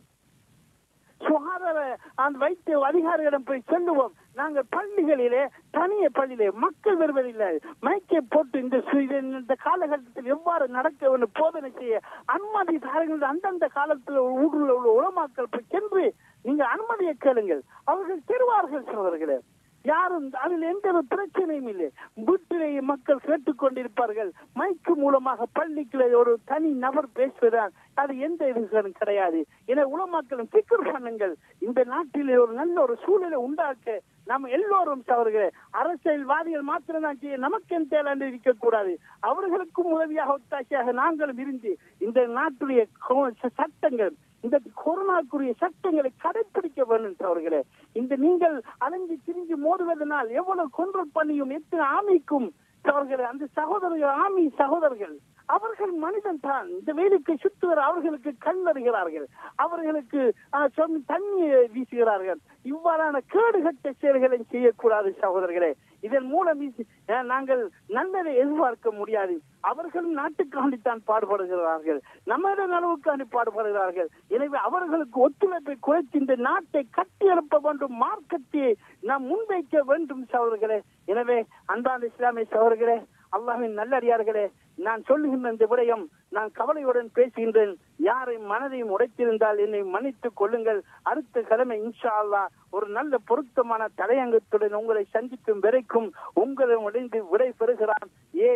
சுகாதார அந்த வைத்திய அதிகாரிகளிடம் போய் சொல்லுவோம். நாங்கள் பள்ளிகளிலே, தனிய பள்ளியிலே மக்கள் வருவதில்லை, மைக்கை போட்டு இந்த இந்த காலகட்டத்தில் எவ்வாறு நடக்க வேண்டும் போதனை செய்ய அனுமதி தாருங்கள். அந்தந்த காலத்தில் ஊரில் உள்ள உலமாக்கள் போய் சென்று நீங்க அனுமதியை கேளுங்கள், அவர்கள் தருவார்கள். சகோதரர்களே, யாரும் அதில் எந்த ஒரு பிரச்சனையும் இல்லை. வீட்டிலேயே மக்கள் கேட்டுக்கொண்டிருப்பார்கள். மைக்கு மூலமாக பள்ளிக்குள்ளே ஒரு தனி நபர் பேசுவதால் அது எந்த இதுகளும் கிடையாது. என உலமாக்களும் பிக்கர் பண்ணுங்கள். இந்த நாட்டிலே ஒரு நல்ல ஒரு சூழலை உண்டாக்க நாம் எல்லோரும் தவறுகிற அரசியல்வாதிகள் மாத்திரம்தான் செய்ய நமக்கு எந்த தேவை இருக்கக்கூடாது. அவர்களுக்கும் உதவியாக ஒத்தாசையாக நாங்களும் இருந்து இந்த நாட்டுடைய சட்டங்கள், இந்த கொரோனாக்குரிய சட்டங்களை கடைபிடிக்க வேண்டும். அவர்களே, இந்த நீங்கள் அலைஞ்சு திரிஞ்சு மோதுவதனால் எவ்வளவு கொன்றல் பண்ணியும் எத்தனை ஆமிக்கும் அவர்களே, அந்த சகோதரர்கள் ஆமி சகோதரர்கள் அவர்கள் மனிதன் தான். இந்த வேலைக்கு சுற்றுவர் அவர்களுக்கு கண் வருகிறார்கள், அவர்களுக்கு தண்ணியை வீசுகிறார்கள். இவ்வாறான கேடுகட்ட செயல்களை செய்யக்கூடாது சகோதரர்களே. இதன் மூலம் நாங்கள் நல்லதை எதிர்பார்க்க முடியாது. அவர்களும் நாட்டுக்காண்டித்தான் பாடுபடுகிறார்கள், நமது நலவுக்காண்டி பாடுபடுகிறார்கள். எனவே அவர்களுக்கு ஒத்துழைப்பை குறைத்து இந்த நாட்டை கட்டி எழுப்ப வேண்டும், மார்க்கத்தை நாம் முன்வைக்க வேண்டும் சகோதரர்களே. எனவே அன்பான இஸ்லாமிய சகோதரர்களே, அல்லாஹ்வின் நல்லடியார்களே, நான் சொல்லுகின்ற இந்த விடயம் நான் கவலையுடன் பேசுகின்றேன். யாரை மனதையும் உடைத்திருந்தால் என்னை மன்னித்துக் கொள்ளுங்கள். அடுத்த கிழமை இன்ஷா அல்லாஹ் ஒரு நல்ல பொருத்தமான தலையங்கத்துடன் உங்களை சந்திக்கும் வரைக்கும் உங்களிடம் இணைந்து விடை பெறுகிறான்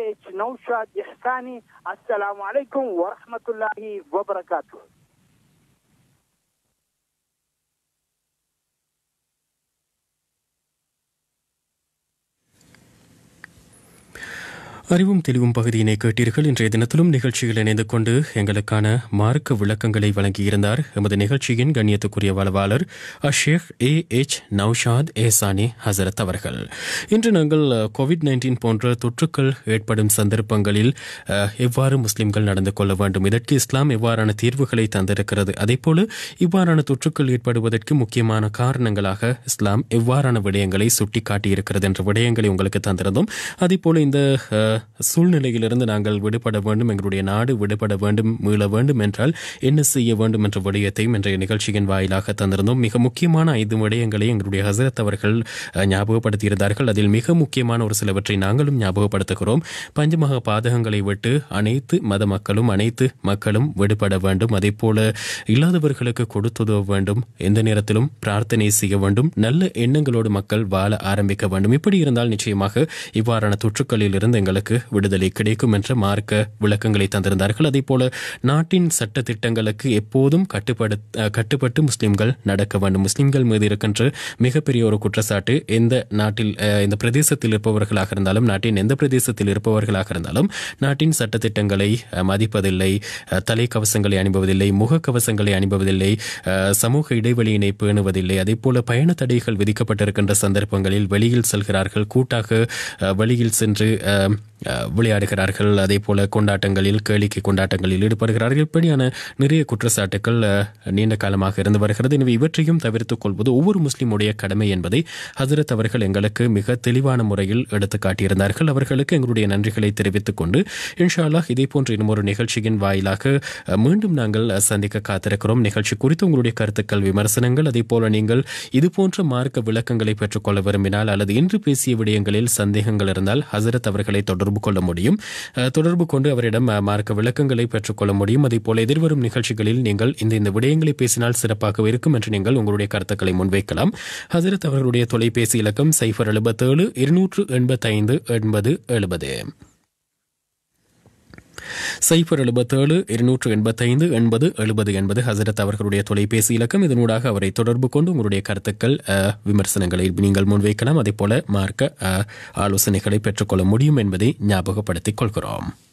ஏ.எச. அஸ்ஸலாமு அலைக்கும் வரஹ்மத்துல்லாஹி வபரகாத்துஹு. அறிவும் தெளிவும் பகுதியினை கேட்டீர்கள். இன்றைய தினத்திலும் நிகழ்ச்சியில் இணைந்து கொண்டு எங்களுக்கான மார்க்க விளக்கங்களை வழங்கியிருந்தார் எமது நிகழ்ச்சியின் கண்ணியத்துக்குரிய வளவாளர் ஷேக் ஏ எச் நௌஷாத் ஏசானி ஹசரத் அவர்கள். இன்று நாங்கள் கோவிட் நைன்டீன் போன்ற தொற்றுக்கள் ஏற்படும் சந்தர்ப்பங்களில் எவ்வாறு முஸ்லிம்கள் நடந்து கொள்ள வேண்டும், இதற்கு இஸ்லாம் எவ்வாறான தீர்வுகளை தந்திருக்கிறது, அதேபோல இவ்வாறான தொற்றுக்கள் ஏற்படுவதற்கு முக்கியமான காரணங்களாக இஸ்லாம் எவ்வாறான விடயங்களை சுட்டிக்காட்டியிருக்கிறது என்ற விடயங்களை உங்களுக்கு தந்திருந்தோம். அதேபோல இந்த சூழ்நிலையிலிருந்து நாங்கள் விடுபட வேண்டும், எங்களுடைய நாடு விடுபட வேண்டும், மீள வேண்டும் என்றால் என்ன செய்ய வேண்டும் என்ற விடயத்தையும் இன்றைய நிகழ்ச்சியின் வாயிலாக தந்திருந்தோம். மிக முக்கியமான ஐந்து விடயங்களை எங்களுடைய ஹசரத் அவர்கள் ஞாபகப்படுத்தியிருந்தார்கள். அதில் மிக முக்கியமான ஒரு சிலவற்றை நாங்களும் ஞாபகப்படுத்துகிறோம். பஞ்சமக பாதகங்களை விட்டு அனைத்து மத மக்களும் அனைத்து மக்களும் விடுபட வேண்டும். அதே போல இல்லாதவர்களுக்கு கொடுத்துதவ வேண்டும், எந்த நேரத்திலும் பிரார்த்தனை செய்ய வேண்டும், நல்ல எண்ணங்களோடு மக்கள் வாழ ஆரம்பிக்க வேண்டும். இப்படி இருந்தால் நிச்சயமாக இவ்வாறான தொற்றுக்களில் இருந்து எங்களுக்கு விடுதலை கிடைக்கும் என்ற மார்க்க விளக்கங்களை தந்திருந்தார்கள். அதே போல நாட்டின் சட்ட திட்டங்களுக்கு எப்போதும் கட்டுப்பட்டு முஸ்லிம்கள் நடக்க வேண்டும். முஸ்லிம்கள் மீது இருக்கின்ற மிகப்பெரிய ஒரு குற்றச்சாட்டு, எந்த நாட்டில் இந்த பிரதேசத்தில் இருப்பவர்களாக இருந்தாலும் நாட்டின் எந்த பிரதேசத்தில் இருப்பவர்களாக இருந்தாலும் நாட்டின் சட்ட திட்டங்களை மதிப்பதில்லை, தலை கவசங்களை அணிபவதில்லை, முக கவசங்களை அணிபவதில்லை, சமூக இடைவெளியினை பேணுவதில்லை. அதே போல பயண தடைகள் விதிக்கப்பட்டிருக்கின்ற சந்தர்ப்பங்களில் வெளியில் செல்கிறார்கள், கூட்டாக வெளியில் சென்று விளையாடுகிறார்கள், அதே போல கொண்டாட்டங்களில் கேளிக்கை கொண்டாட்டங்களில் ஈடுபடுகிறார்கள். இப்படியான நிறைய குற்றச்சாட்டுகள் நீண்ட காலமாக இருந்து வருகிறது. எனவே இவற்றையும் தவிர்த்துக் கொள்வது ஒவ்வொரு முஸ்லிமுடைய கடமை என்பதை ஹசரத் அவர்கள் எங்களுக்கு மிக தெளிவான முறையில் எடுத்து காட்டியிருந்தார்கள். அவர்களுக்கு எங்களுடைய நன்றிகளை தெரிவித்துக் கொண்டு இன்ஷா அல்லாஹ் இதே போன்ற இன்னொரு நிகழ்ச்சியின் வாயிலாக மீண்டும் நாங்கள் சந்திக்க காத்திருக்கிறோம். நிகழ்ச்சி குறித்து உங்களுடைய கருத்துக்கள், விமர்சனங்கள், அதே போல நீங்கள் இதுபோன்ற மார்க்க விளக்கங்களை பெற்றுக்கொள்ள விரும்பினால் அல்லது இன்று பேசிய விடயங்களில் சந்தேகங்கள் இருந்தால் ஹசரத் அவர்களை தொடர்பு கொள்ள முடியும். தொடர்பு கொண்டு அவரிடம் மார்க்க விளக்கங்களை பெற்றுக்கொள்ள முடியும். அதே போல எதிர்வரும் நிகழ்ச்சிகளில் நீங்கள் இந்த இந்த விடயங்களை பேசினால் சிறப்பாக இருக்கும் என்று நீங்கள் உங்களுடைய கருத்துக்களை முன்வைக்கலாம். ஹசரத் அவர்களுடைய தொலைபேசி இலக்கம் சைபர் எழுபத்தேழு இருநூற்று எண்பத்தி ஐந்து எண்பது எழுபது சைபர் எழுபத்தேழு இருநூற்று எண்பத்தி ஐந்து எண்பது எழுபது என்பது ஹசரத் அவர்களுடைய தொலைபேசி இலக்கம். இதனூடாக அவரை தொடர்பு கொண்டு உங்களுடைய கருத்துக்கள், விமர்சனங்களை நீங்கள் முன்வைக்கலாம். அதே போல மார்க்க ஆலோசனைகளை பெற்றுக்கொள்ள முடியும் என்பதை ஞாபகப்படுத்திக் கொள்கிறோம்.